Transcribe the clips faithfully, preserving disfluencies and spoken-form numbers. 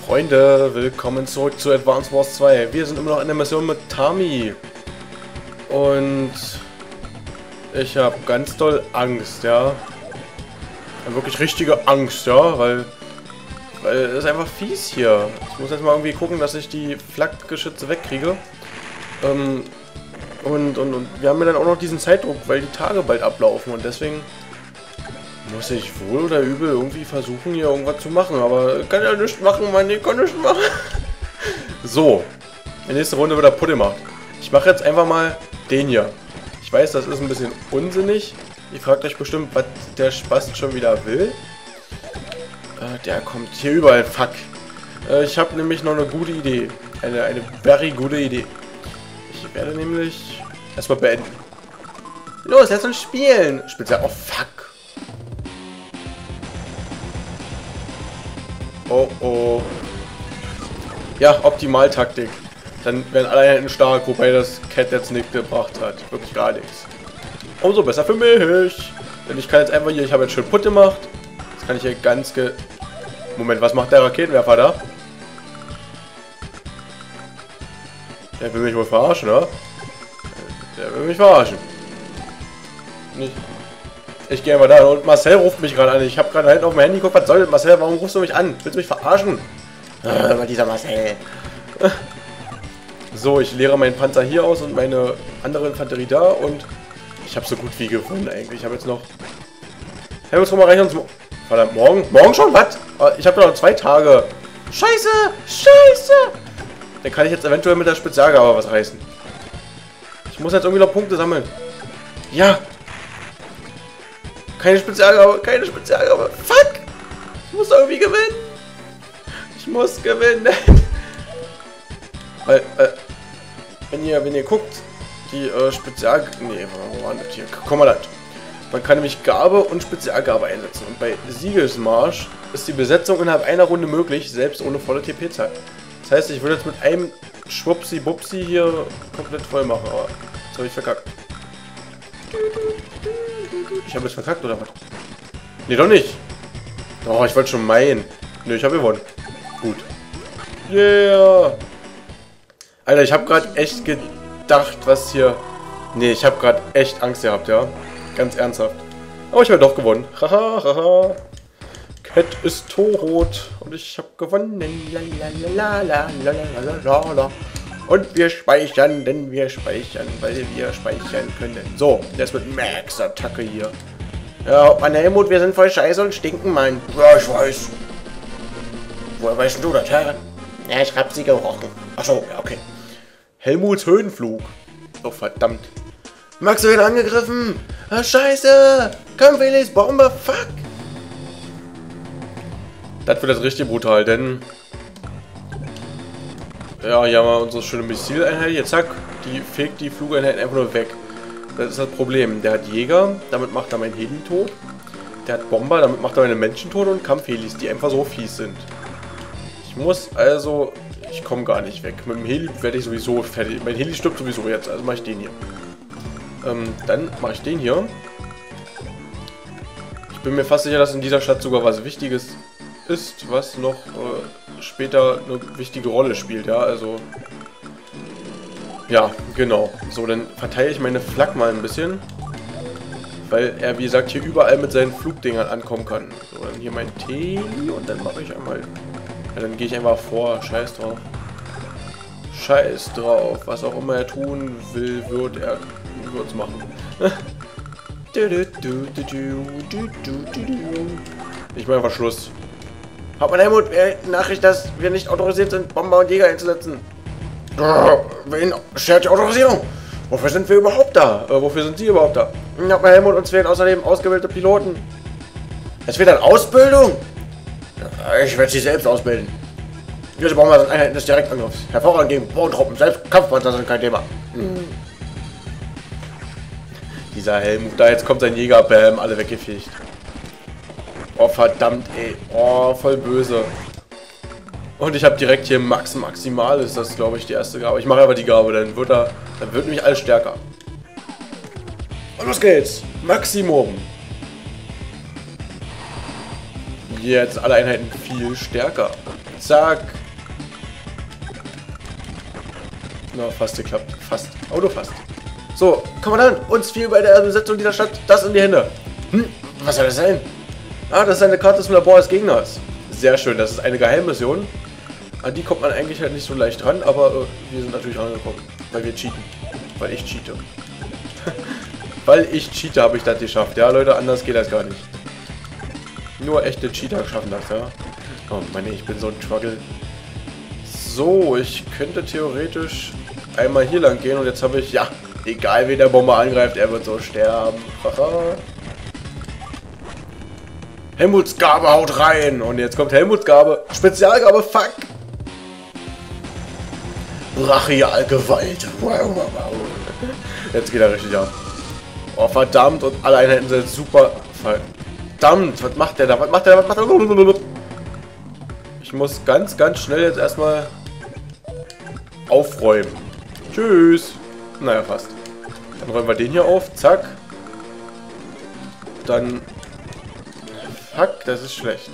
Freunde, willkommen zurück zu Advance Wars zwei. Wir sind immer noch in der Mission mit Tami. Und ich habe ganz doll Angst, ja. Wirklich richtige Angst, ja, weil, weil es ist einfach fies hier. Ich muss jetzt mal irgendwie gucken, dass ich die Flakgeschütze wegkriege. Ähm, und, und, und wir haben ja dann auch noch diesen Zeitdruck, weil die Tage bald ablaufen und deswegen muss ich wohl oder übel irgendwie versuchen, hier irgendwas zu machen. Aber kann ja nichts machen, Mann, ich kann nichts machen. So, in der nächsten Runde wird er Putt gemacht. Ich mache jetzt einfach mal den hier. Ich weiß, das ist ein bisschen unsinnig. Ihr fragt euch bestimmt, was der Spast schon wieder will. Äh, der kommt hier überall. Fuck. Äh, ich habe nämlich noch eine gute Idee. Eine, eine very gute Idee. Ich werde nämlich erstmal beenden. Los, lass uns spielen. Speziell. Oh, fuck. Oh, oh. Ja, Optimaltaktik. Dann werden alle hinten stark, wobei das Cat jetzt nichts gebracht hat. Wirklich gar nichts. Umso besser für mich. Denn ich kann jetzt einfach hier, ich habe jetzt schön Putt gemacht. Jetzt kann ich hier ganz ge... Moment, was macht der Raketenwerfer da? Der will mich wohl verarschen, oder? Der will mich verarschen. Nicht. Ich gehe einfach da und Marcel ruft mich gerade an. Ich habe gerade hinten auf dem Handy geguckt, was soll das? Marcel, warum rufst du mich an? Willst du mich verarschen? Ah, dieser Marcel. So, ich leere meinen Panzer hier aus und meine andere Infanterie da und ich habe so gut wie gewonnen eigentlich. Ich habe jetzt noch... Hey, was mal rechnen uns... Verdammt, morgen? Morgen schon? Was? Ich habe noch zwei Tage. Scheiße! Scheiße! Dann kann ich jetzt eventuell mit der Spezialgabe was reißen. Ich muss jetzt irgendwie noch Punkte sammeln. Ja! Keine Spezialgabe, keine Spezialgabe. Fuck! Ich muss irgendwie gewinnen. Ich muss gewinnen. Weil, äh, wenn ihr, wenn ihr guckt, die äh, Spezial... Nee, wo war das hier? Komm mal das. Man kann nämlich Gabe und Spezialgabe einsetzen. Und bei Siegesmarsch ist die Besetzung innerhalb einer Runde möglich, selbst ohne volle T P-Zeit. Das heißt, ich würde jetzt mit einem Schwupsi-Bupsi hier komplett voll machen, aber jetzt habe ich verkackt. Ich habe jetzt verkackt, oder was? Nee, doch nicht. Oh, ich wollte schon meinen. Nee, ich habe gewonnen. Gut. Yeah. Alter, ich habe gerade echt gedacht, was hier... Nee, ich habe gerade echt Angst gehabt, ja. Ganz ernsthaft. Aber ich habe doch gewonnen. Haha, haha. Cat ist tot. Und ich habe gewonnen. Lalalala. Und wir speichern, denn wir speichern, weil wir speichern können. So, das wird Max-Attacke hier. Ja, Mann, Helmut, wir sind voll scheiße und stinken, Mann. Ja, ich weiß. Woher weißt du das, hä? Ja, ich hab sie gerochen. Achso, ja, okay. Helmuts Höhenflug. Oh, verdammt. Max wird angegriffen. Ah, scheiße. Komm, Felix, Bombe, fuck. Das wird jetzt richtig brutal, denn... Ja, hier haben wir unsere schöne Missileinheit. Jetzt zack, die fegt die Flugeinheit einfach nur weg. Das ist das Problem. Der hat Jäger, damit macht er meinen Heli tot. Der hat Bomber, damit macht er meine Menschen tot und Kampfhelis, die einfach so fies sind. Ich muss also... Ich komme gar nicht weg. Mit dem Heli werde ich sowieso fertig. Mein Heli stirbt sowieso jetzt, also mache ich den hier. Ähm, dann mache ich den hier. Ich bin mir fast sicher, dass in dieser Stadt sogar was Wichtiges ist, was noch äh, später eine wichtige Rolle spielt, ja, also... Ja, genau. So, dann verteile ich meine Flak mal ein bisschen. Weil er, wie gesagt, hier überall mit seinen Flugdingern ankommen kann. So, dann hier mein Teli und dann mache ich einmal... Ja, dann gehe ich einfach vor. Scheiß drauf. Scheiß drauf. Was auch immer er tun will, wird er wird's machen. Ich mache einfach Schluss. Hat man Helmut, Nachricht, dass wir nicht autorisiert sind, Bomber und Jäger einzusetzen. Wen schert die Autorisierung? Wofür sind wir überhaupt da? Äh, wofür sind Sie überhaupt da? Hat man Helmut, uns fehlen außerdem ausgebildete Piloten. Es wird eine Ausbildung? Ich werde sie selbst ausbilden. Diese Bomber sind Einheiten des Direktangriffs. Hervorragend gegen Bodentruppen. Selbst Kampfpanzer sind kein Thema. Hm. Dieser Helmut, da jetzt kommt sein Jäger, bam, alle weggefegt. Oh, verdammt, ey. Oh, voll böse. Und ich habe direkt hier Max Maximal, ist das, glaube ich, die erste Gabe. Ich mache aber die Gabe, dann wird er, dann wird nämlich alles stärker. Und los geht's. Maximum. Jetzt alle Einheiten viel stärker. Zack. Na, fast geklappt. Fast. Oh, nur fast. So, Kommandant, uns fiel bei der Besetzung dieser Stadt das in die Hände. Hm, was soll das sein? Ah, das ist eine Karte des Labors des Gegners. Sehr schön, das ist eine Geheimmission. An die kommt man eigentlich halt nicht so leicht ran, aber äh, wir sind natürlich rangekommen. Weil wir cheaten. Weil ich cheate. Weil ich cheate, habe ich das geschafft. Ja, Leute, anders geht das gar nicht. Nur echte Cheater schaffen das, ja. Oh Mann, ich bin so ein Truggle. So, ich könnte theoretisch einmal hier lang gehen und jetzt habe ich, ja, egal wen der Bomber angreift, er wird so sterben. Haha. Helmuts Gabe haut rein. Und jetzt kommt Helmuts Gabe. Spezialgabe, fuck. Brachialgewalt. Jetzt geht er richtig ab. Oh, verdammt. Und alle Einheiten sind super. Verdammt. Was macht der da? Was macht der da? Was macht der? Ich muss ganz, ganz schnell jetzt erstmal aufräumen. Tschüss. Naja, fast. Dann räumen wir den hier auf. Zack. Dann... Fuck, das ist schlecht.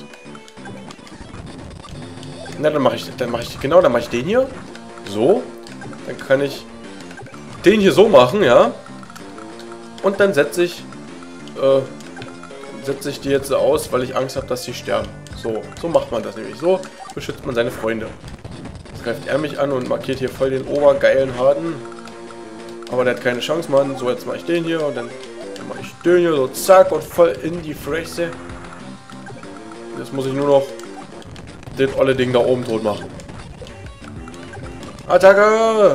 Na, dann mache ich, dann mache ich, genau, dann mache ich den hier. So. Dann kann ich den hier so machen, ja. Und dann setze ich, äh, setze ich die jetzt so aus, weil ich Angst habe, dass sie sterben. So, so macht man das nämlich. So beschützt man seine Freunde. Jetzt greift er mich an und markiert hier voll den obergeilen Harten. Aber der hat keine Chance, Mann. So, jetzt mache ich den hier und dann, dann mache ich den hier so, zack, und voll in die Fresse. Jetzt muss ich nur noch das olle Ding da oben tot machen. Attacke!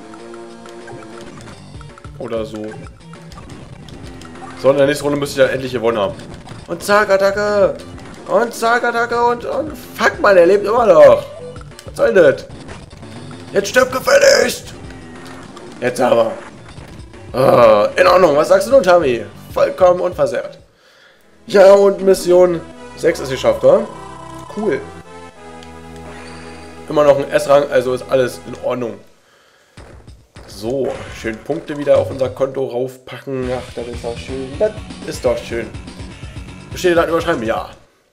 Oder so. So, in der nächsten Runde müsste ich dann endlich gewonnen haben. Und zack, Attacke! Und zack, Attacke! Und, und fuck, Mann, er lebt immer noch! Was soll das? Jetzt stirb gefälligst! Jetzt aber. Oh, in Ordnung, was sagst du nun, Tommy? Vollkommen unversehrt. Ja, und Mission sechs ist geschafft, oder? Cool. Immer noch ein S-Rang, also ist alles in Ordnung. So, schön Punkte wieder auf unser Konto raufpacken. Ach, das ist doch schön. Das ist doch schön. Besteht dann überschreiben? Ja.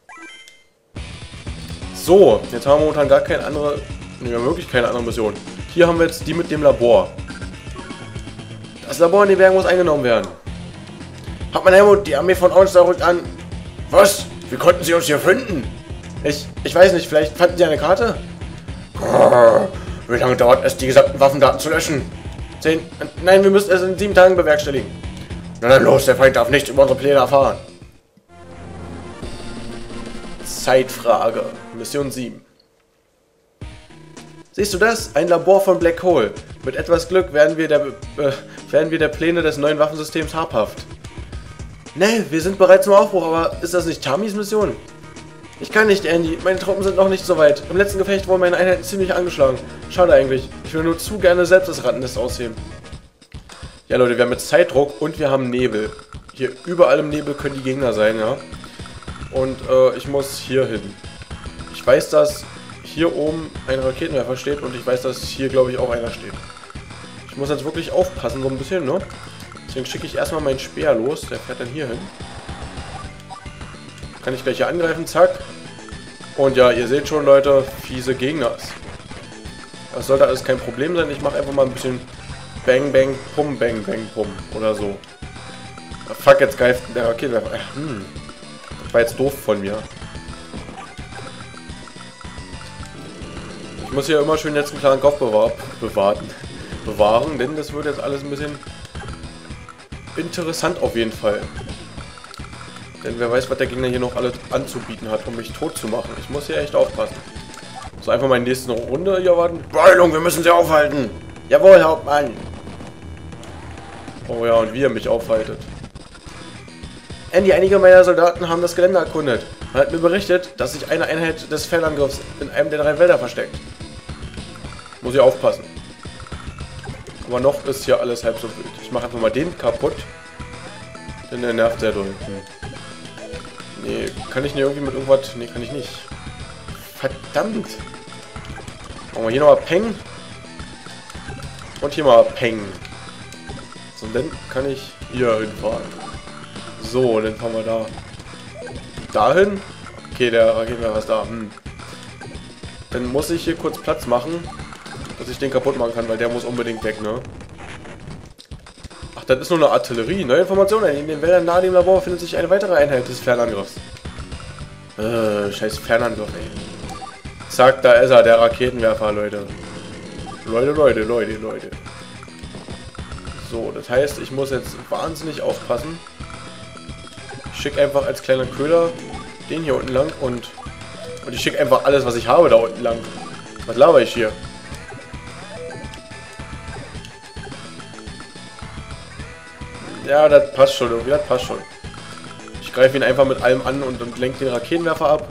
So, jetzt haben wir momentan gar keine andere... Ne, wir haben wirklich keine andere Mission. Hier haben wir jetzt die mit dem Labor. Das Labor in den Bergen muss eingenommen werden. Hat man Helmut, die Armee von Orange da rückt an. Was? Wie konnten sie uns hier finden? Ich, ich weiß nicht, vielleicht fanden sie eine Karte? Oh, wie lange dauert es, die gesamten Waffendaten zu löschen? Zehn? Nein, wir müssen es in sieben Tagen bewerkstelligen. Na dann los, der Feind darf nichts über unsere Pläne erfahren. Zeitfrage. Mission sieben. Siehst du das? Ein Labor von Black Hole. Mit etwas Glück werden wir der, äh, werden wir der Pläne des neuen Waffensystems habhaft. Ne, wir sind bereit zum Aufbruch, aber ist das nicht Tamis Mission? Ich kann nicht, Andy. Meine Truppen sind noch nicht so weit. Im letzten Gefecht wurden meine Einheiten ziemlich angeschlagen. Schade eigentlich. Ich will nur zu gerne selbst das Rattennest ausheben. Ja, Leute, wir haben jetzt Zeitdruck und wir haben Nebel. Hier überall im Nebel können die Gegner sein, ja. Und äh, ich muss hier hin. Ich weiß, dass hier oben ein Raketenwerfer steht und ich weiß, dass hier, glaube ich, auch einer steht. Ich muss jetzt wirklich aufpassen, so ein bisschen, ne? Deswegen schicke ich erstmal meinen Speer los. Der fährt dann hier hin. Kann ich gleich hier angreifen, zack. Und ja, ihr seht schon, Leute, fiese Gegners. Das sollte alles kein Problem sein. Ich mache einfach mal ein bisschen Bang, Bang, Pum, Bang, Bang, Pum. Oder so. Ah, fuck, jetzt greift der Raketenwerfer. Hm. Das war jetzt doof von mir. Ich muss hier immer schön jetzt einen klaren Kopf bewahren, bewahren, denn das wird jetzt alles ein bisschen interessant auf jeden Fall. Denn wer weiß, was der Gegner hier noch alles anzubieten hat, um mich tot zu machen. Ich muss hier echt aufpassen. So, einfach mal in der nächsten Runde hier warten. Beeilung, wir müssen sie aufhalten. Jawohl, Hauptmann. Oh ja, und wie er mich aufhaltet. Andy, einige meiner Soldaten haben das Gelände erkundet. Man hat mir berichtet, dass sich eine Einheit des Feldangriffs in einem der drei Wälder versteckt. Muss ich aufpassen. Aber noch ist hier alles halb so wild. Ich mache einfach mal den kaputt. Denn der nervt sehr doll. Hm. Nee, kann ich nicht irgendwie mit irgendwas... Nee, kann ich nicht. Verdammt. Machen wir hier nochmal Peng. Und hier mal Peng. So, und dann kann ich hier hinfahren. So, und dann fahren wir da. Dahin. Okay, der Raketenwerfer ist da. Hm. Dann muss ich hier kurz Platz machen, dass ich den kaputt machen kann, weil der muss unbedingt weg, ne? Ach, das ist nur eine Artillerie. Neue Informationen. In den Wäldern nahe dem Labor findet sich eine weitere Einheit des Fernangriffs. Äh, scheiß Fernangriff, ey. Zack, da ist er, der Raketenwerfer, Leute. Leute, Leute, Leute, Leute. So, das heißt, ich muss jetzt wahnsinnig aufpassen. Ich schicke einfach als kleiner Köder den hier unten lang und... Und ich schicke einfach alles, was ich habe, da unten lang. Was laber ich hier? Ja, das passt schon irgendwie, das passt schon. Ich greife ihn einfach mit allem an und, und lenke den Raketenwerfer ab.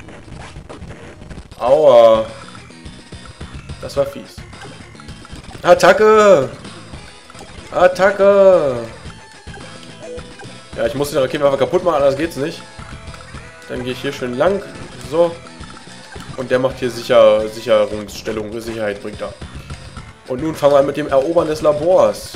Aua. Das war fies. Attacke! Attacke! Ja, ich muss den Raketenwerfer kaputt machen, anders geht's nicht. Dann gehe ich hier schön lang. So. Und der macht hier sicher Sicherungsstellung, Sicherheit bringt er. Und nun fangen wir an mit dem Erobern des Labors.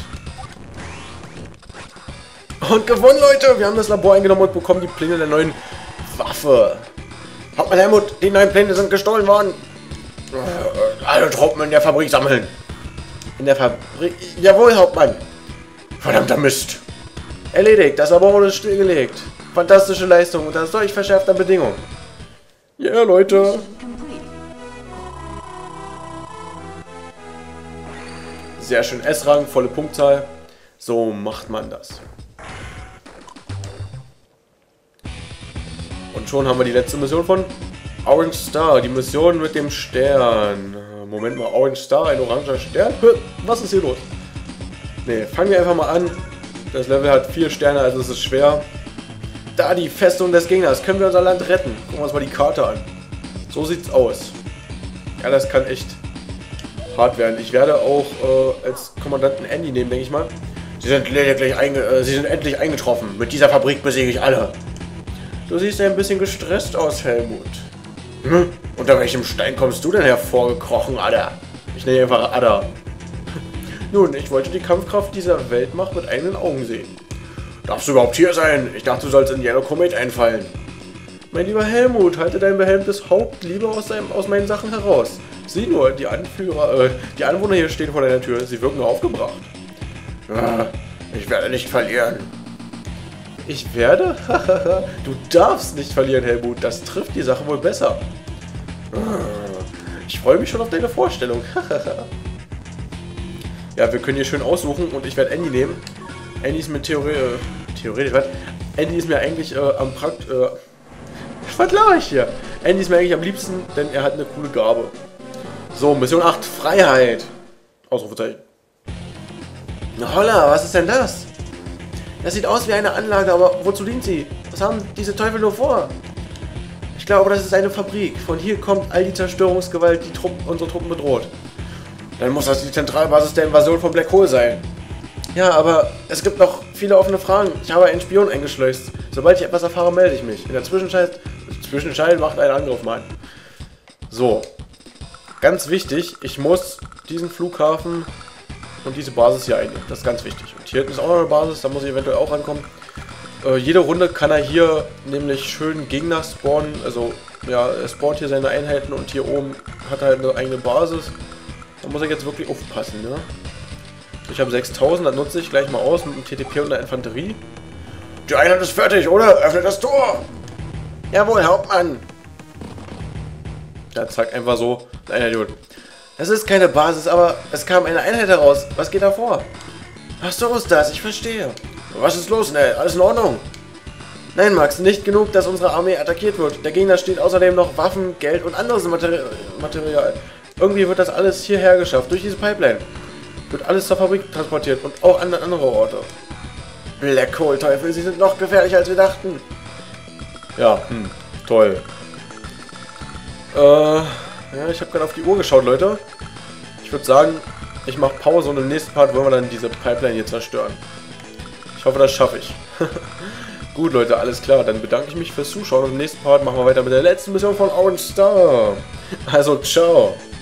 Und gewonnen, Leute! Wir haben das Labor eingenommen und bekommen die Pläne der neuen Waffe. Hauptmann Helmut, die neuen Pläne sind gestohlen worden. Alle Truppen in der Fabrik sammeln. In der Fabrik? Jawohl, Hauptmann. Verdammter Mist. Erledigt, das Labor wurde stillgelegt. Fantastische Leistung unter solch verschärfter Bedingungen. Ja, yeah, Leute. Sehr schön. S-Rang, volle Punktzahl. So macht man das. Und schon haben wir die letzte Mission von Orange Star. Die Mission mit dem Stern. Moment mal, Orange Star, ein oranger Stern? Was ist hier los? Ne, fangen wir einfach mal an. Das Level hat vier Sterne, also es ist schwer. Da, die Festung des Gegners. Können wir unser Land retten? Gucken wir uns mal die Karte an. So sieht's aus. Ja, das kann echt hart werden. Ich werde auch äh, als Kommandanten Andy nehmen, denke ich mal. Sie sind lediglich einge äh, Sie sind endlich eingetroffen. Mit dieser Fabrik besiege ich alle. Du siehst ein bisschen gestresst aus, Helmut. Hm? Unter welchem Stein kommst du denn hervorgekrochen, Adder? Ich nenne einfach Adder. Nun, ich wollte die Kampfkraft dieser Weltmacht mit eigenen Augen sehen. Darfst du überhaupt hier sein? Ich dachte, du sollst in Yellow Comet einfallen. Mein lieber Helmut, halte dein behelmtes Haupt lieber aus, deinem, aus meinen Sachen heraus. Sieh nur, die Anführer, äh, die Anwohner hier stehen vor deiner Tür. Sie wirken nur aufgebracht. Ah, ich werde nicht verlieren. Ich werde? Du darfst nicht verlieren, Helmut. Das trifft die Sache wohl besser. Ich freue mich schon auf deine Vorstellung. Ja, wir können hier schön aussuchen und ich werde Andy nehmen. Andy ist mir Theorie, äh, theoretisch, was? Andy ist mir eigentlich äh, am Prakt... Äh, was laber ich hier? Andy ist mir eigentlich am liebsten, denn er hat eine coole Gabe. So, Mission acht, Freiheit. Ausrufezeichen. Holla, was ist denn das? Das sieht aus wie eine Anlage, aber wozu dient sie? Was haben diese Teufel nur vor? Ich glaube, das ist eine Fabrik. Von hier kommt all die Zerstörungsgewalt, die Truppen, unsere Truppen bedroht. Dann muss das die Zentralbasis der Invasion von Black Hole sein. Ja, aber es gibt noch viele offene Fragen. Ich habe einen Spion eingeschleust. Sobald ich etwas erfahre, melde ich mich. In der Zwischenzeit, Zwischenzeit macht einen Angriff mal. So. Ganz wichtig, ich muss diesen Flughafen und diese Basis hier einnehmen. Das ist ganz wichtig. Und hier hinten ist auch noch eine Basis, da muss ich eventuell auch rankommen. Äh, jede Runde kann er hier nämlich schön Gegner spawnen. Also, ja, er spawnt hier seine Einheiten und hier oben hat er halt eine eigene Basis. Da muss er jetzt wirklich aufpassen, ne? Ich habe sechstausend, das nutze ich gleich mal aus mit dem T T P und der Infanterie. Die Einheit ist fertig, oder? Öffnet das Tor! Jawohl, Hauptmann! Ja, zack, einfach so. Ein Idiot. Das ist keine Basis, aber es kam eine Einheit heraus. Was geht da vor? Ach so ist das, ich verstehe. Was ist los, Nell? Alles in Ordnung? Nein, Max, nicht genug, dass unsere Armee attackiert wird. Der Gegner steht außerdem noch Waffen, Geld und anderes Materi Material. Irgendwie wird das alles hierher geschafft, durch diese Pipeline. Wird alles zur Fabrik transportiert und auch an andere Orte. Black Hole, Teufel, sie sind noch gefährlicher, als wir dachten. Ja, hm, toll. Äh, ja, ich habe gerade auf die Uhr geschaut, Leute. Ich würde sagen, ich mache Pause und im nächsten Part wollen wir dann diese Pipeline hier zerstören. Ich hoffe, das schaffe ich. Gut, Leute, alles klar. Dann bedanke ich mich fürs Zuschauen und im nächsten Part machen wir weiter mit der letzten Mission von Orange Star. Also, ciao.